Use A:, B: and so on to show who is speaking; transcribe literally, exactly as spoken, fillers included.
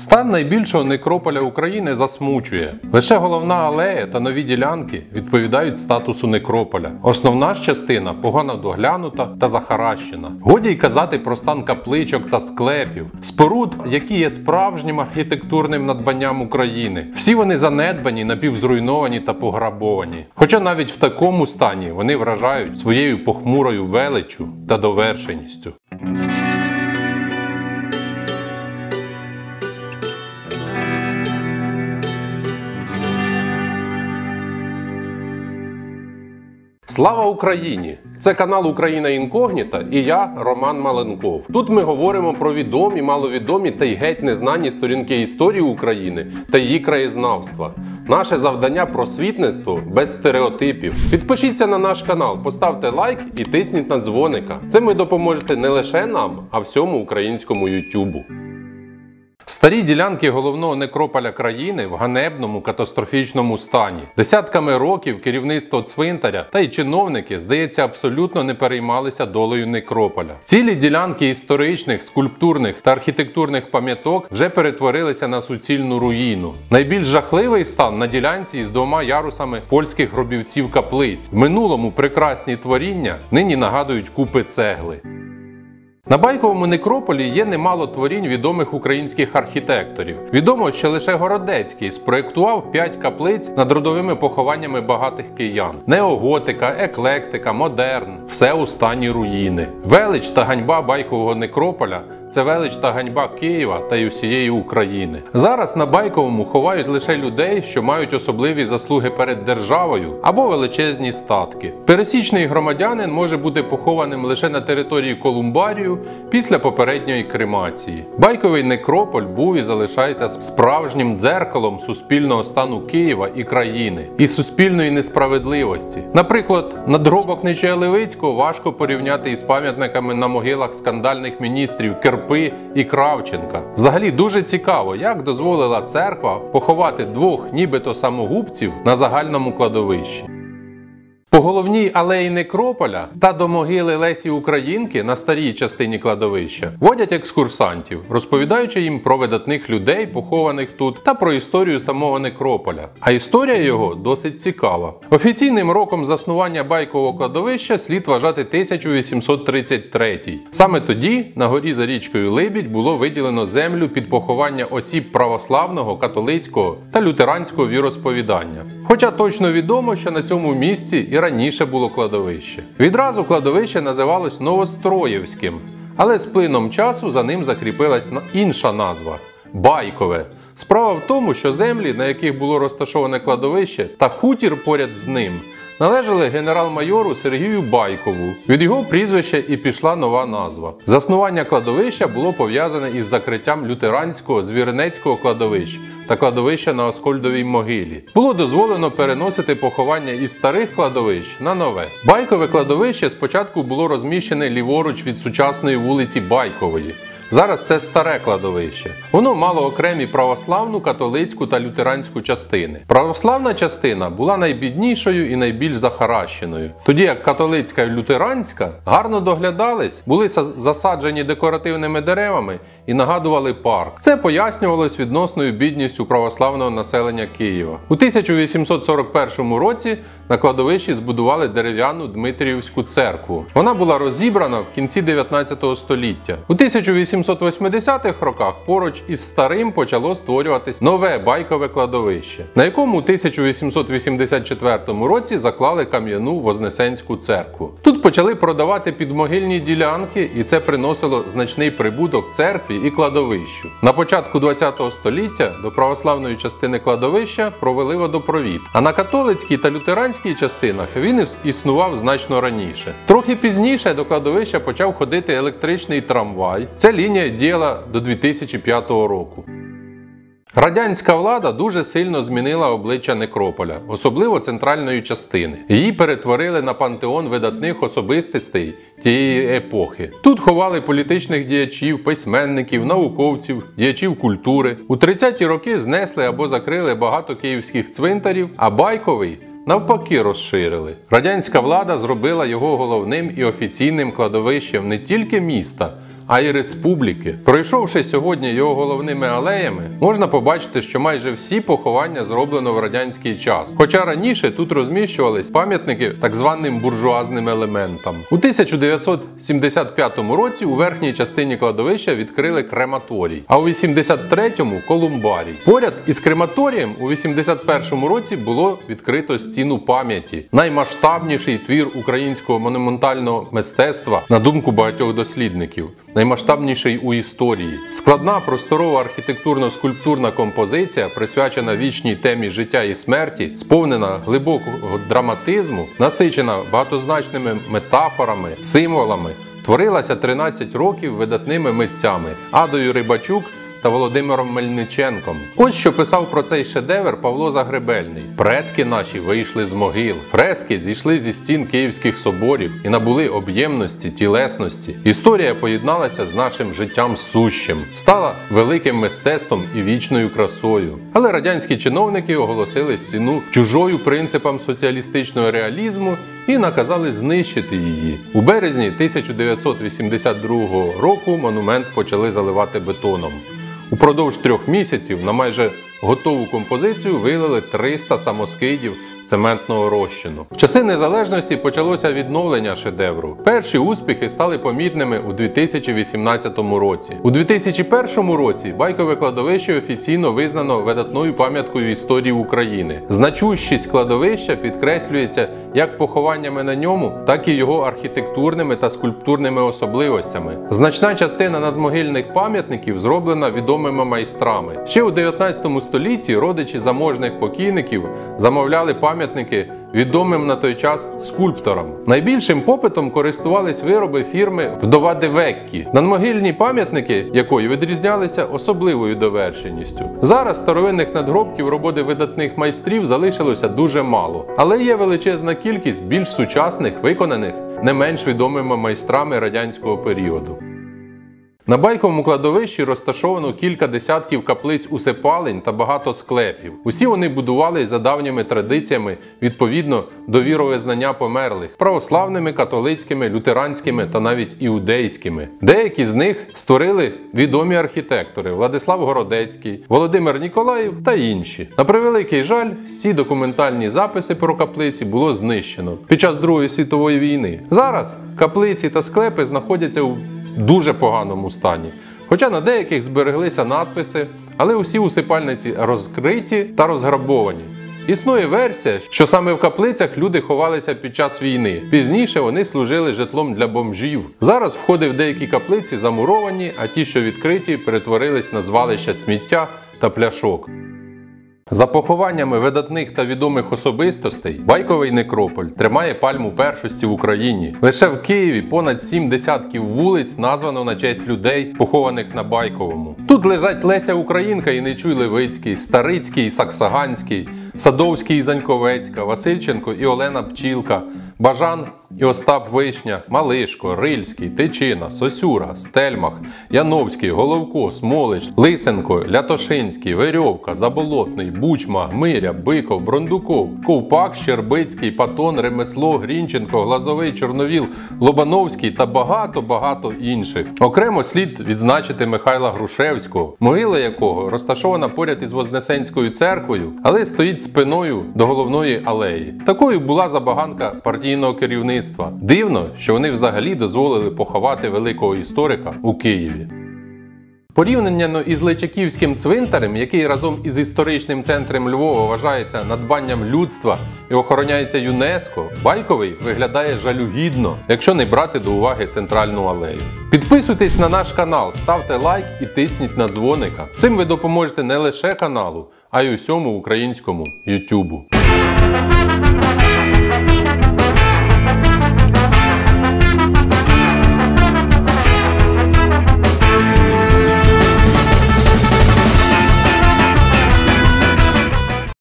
A: Стан найбільшого некрополя України засмучує. Лише головна алея та нові ділянки відповідають статусу некрополя. Основна ж частина погано доглянута та захаращена. Годі й казати про стан капличок та склепів, споруд, які є справжнім архітектурним надбанням України. Всі вони занедбані, напівзруйновані та пограбовані. Хоча навіть в такому стані вони вражають своєю похмурою величчю та довершеністю. Слава Україні! Це канал Україна Інкогніта і я, Роман Маленков. Тут ми говоримо про відомі, маловідомі та й геть незнані сторінки історії України та її краєзнавства. Наше завдання – просвітництво без стереотипів. Підпишіться на наш канал, поставте лайк і тисніть на дзвоника. Цим ви допоможете не лише нам, а всьому українському ютюбу. Старі ділянки головного некрополя країни в ганебному катастрофічному стані. Десятками років керівництво цвинтаря та й чиновники, здається, абсолютно не переймалися долею некрополя. Цілі ділянки історичних, скульптурних та архітектурних пам'яток вже перетворилися на суцільну руїну. Найбільш жахливий стан на ділянці із двома ярусами польських гробівців каплиць. В минулому прекрасні творіння нині нагадують купи цегли. На Байковому некрополі є немало творінь відомих українських архітекторів. Відомо, що лише Городецький спроєктував п'ять каплиць над родовими похованнями багатих киян. Неоготика, еклектика, модерн – все у стані руїни. Велич та ганьба Байкового некрополя – це велич та ганьба Києва та й усієї України. Зараз на Байковому ховають лише людей, що мають особливі заслуги перед державою або величезні статки. Пересічний громадянин може бути похованим лише на території Колумбарію після попередньої кремації. Байковий некрополь був і залишається справжнім дзеркалом суспільного стану Києва і країни, і суспільної несправедливості. Наприклад, надгробок Нечая Левицького важко порівняти із пам'ятниками на могилах скандальних міністрів Керпи і Кравченка. Взагалі дуже цікаво, як дозволила церква поховати двох нібито самогубців на загальному кладовищі. По головній алеї некрополя та до могили Лесі Українки на старій частині кладовища водять екскурсантів, розповідаючи їм про видатних людей, похованих тут, та про історію самого некрополя. А історія його досить цікава. Офіційним роком заснування Байкового кладовища слід вважати тисяча вісімсот тридцять третій. Саме тоді на горі за річкою Либідь було виділено землю під поховання осіб православного, католицького та лютеранського віросповідання. Хоча точно відомо, що на цьому місці і раніше було кладовище. Відразу кладовище називалось Новостроєвським, але з плином часу за ним закріпилась інша назва – Байкове. Справа в тому, що землі, на яких було розташоване кладовище, та хутір поряд з ним, належали генерал-майору Сергію Байкову. Від його прізвища і пішла нова назва. Заснування кладовища було пов'язане із закриттям лютеранського Звіринецького кладовища та кладовища на Оскольдовій могилі. Було дозволено переносити поховання із старих кладовищ на нове. Байкове кладовище спочатку було розміщене ліворуч від сучасної вулиці Байкової. Зараз це старе кладовище. Воно мало окремі православну, католицьку та лютеранську частини. Православна частина була найбіднішою і найбільш захаращеною, тоді як католицька і лютеранська гарно доглядались, були засаджені декоративними деревами і нагадували парк. Це пояснювалось відносною бідністю православного населення Києва. У тисяча вісімсот сорок першому році на кладовищі збудували дерев'яну Дмитріївську церкву. Вона була розібрана в кінці дев'ятнадцятого століття. У тисяча вісімсот вісімдесятих роках поруч із старим почало створюватись нове Байкове кладовище, на якому у тисяча вісімсот вісімдесят четвертому році заклали кам'яну Вознесенську церкву. Тут почали продавати підмогильні ділянки, і це приносило значний прибуток церкві і кладовищу. На початку ХХ століття до православної частини кладовища провели водопровід, а на католицькій та лютеранській частинах він існував значно раніше. Трохи пізніше до кладовища почав ходити електричний трамвай. Ця лінія діяла до дві тисячі п'ятого року. Радянська влада дуже сильно змінила обличчя некрополя, особливо центральної частини. Її перетворили на пантеон видатних особистостей тієї епохи. Тут ховали політичних діячів, письменників, науковців, діячів культури. У тридцяті роки знесли або закрили багато київських цвинтарів, а Байковий навпаки розширили. Радянська влада зробила його головним і офіційним кладовищем не тільки міста, а й республіки. Пройшовши сьогодні його головними алеями, можна побачити, що майже всі поховання зроблено в радянський час. Хоча раніше тут розміщувались пам'ятники так званим буржуазним елементам. У тисяча дев'ятсот сімдесят п'ятому році у верхній частині кладовища відкрили крематорій, а у вісімдесят третьому – колумбарій. Поряд із крематорієм у вісімдесят першому році було відкрито стіну пам'яті. Наймасштабніший твір українського монументального мистецтва, на думку багатьох дослідників. Наймасштабніший у історії. Складна просторова архітектурно-скульптурна композиція, присвячена вічній темі життя і смерті, сповнена глибокого драматизму, насичена багатозначними метафорами, символами, творилася тринадцять років видатними митцями Адою Рибачук та Володимиром Мельниченком. Ось що писав про цей шедевр Павло Загребельний. «Предки наші вийшли з могил, фрески зійшли зі стін київських соборів і набули об'ємності, тілесності. Історія поєдналася з нашим життям сущим, стала великим мистецтвом і вічною красою». Але радянські чиновники оголосили стіну чужою принципам соціалістичного реалізму і наказали знищити її. У березні тисяча дев'ятсот вісімдесят другого року монумент почали заливати бетоном. Упродовж трьох місяців на майже готову композицію вилили триста самоскидів цементного розчину. В часи незалежності почалося відновлення шедевру. Перші успіхи стали помітними у дві тисячі вісімнадцятому році. У дві тисячі першому році Байкове кладовище офіційно визнано видатною пам'яткою історії України. Значущість кладовища підкреслюється як похованнями на ньому, так і його архітектурними та скульптурними особливостями. Значна частина надмогильних пам'ятників зроблена відомими майстрами. Ще у дев'ятнадцятому столітті родичі заможних покійників замовляли пам'ятники пам'ятники відомим на той час скульпторам. Найбільшим попитом користувались вироби фірми Вдова де Веккі, надмогильні пам'ятники якої відрізнялися особливою довершеністю. Зараз старовинних надгробків роботи видатних майстрів залишилося дуже мало, але є величезна кількість більш сучасних, виконаних не менш відомими майстрами радянського періоду. На Байковому кладовищі розташовано кілька десятків каплиць-усипалень та багато склепів. Усі вони будувались за давніми традиціями відповідно до віровизнання померлих – православними, католицькими, лютеранськими та навіть іудейськими. Деякі з них створили відомі архітектори – Владислав Городецький, Володимир Ніколаєв та інші. На превеликий жаль, всі документальні записи про каплиці було знищено під час Другої світової війни. Зараз каплиці та склепи знаходяться у дуже поганому стані. Хоча на деяких збереглися надписи, але усі усипальниці розкриті та розграбовані. Існує версія, що саме в каплицях люди ховалися під час війни. Пізніше вони служили житлом для бомжів. Зараз входи в деякі каплиці замуровані, а ті, що відкриті, перетворились на звалища сміття та пляшок. За похованнями видатних та відомих особистостей, Байковий некрополь тримає пальму першості в Україні. Лише в Києві понад сім десятків вулиць названо на честь людей, похованих на Байковому. Тут лежать Леся Українка і Нечуй Левицький, Старицький і Саксаганський, Садовський і Заньковецька, Васильченко і Олена Пчілка, Бажан і Остап Вишня, Малишко, Рильський, Тичина, Сосюра, Стельмах, Яновський, Головко, Смолич, Лисенко, Лятошинський, Верьовка, Заболотний, Бучма, Миря, Биков, Брондуков, Ковпак, Щербицький, Патон, Ремесло, Грінченко, Глазовий, Чорновіл, Лобановський та багато-багато інших. Окремо слід відзначити Михайла Грушевського, могила якого розташована поряд із Вознесенською церквою, але стоїть спиною до головної алеї. Такою була забаганка партійного керівництва. Дивно, що вони взагалі дозволили поховати великого історика у Києві. Порівняно із Личаківським цвинтарем, який разом із історичним центром Львова вважається надбанням людства і охороняється ЮНЕСКО, Байковий виглядає жалюгідно, якщо не брати до уваги центральну алею. Підписуйтесь на наш канал, ставте лайк і тисніть на дзвоника. Цим ви допоможете не лише каналу, а й усьому українському ютубу.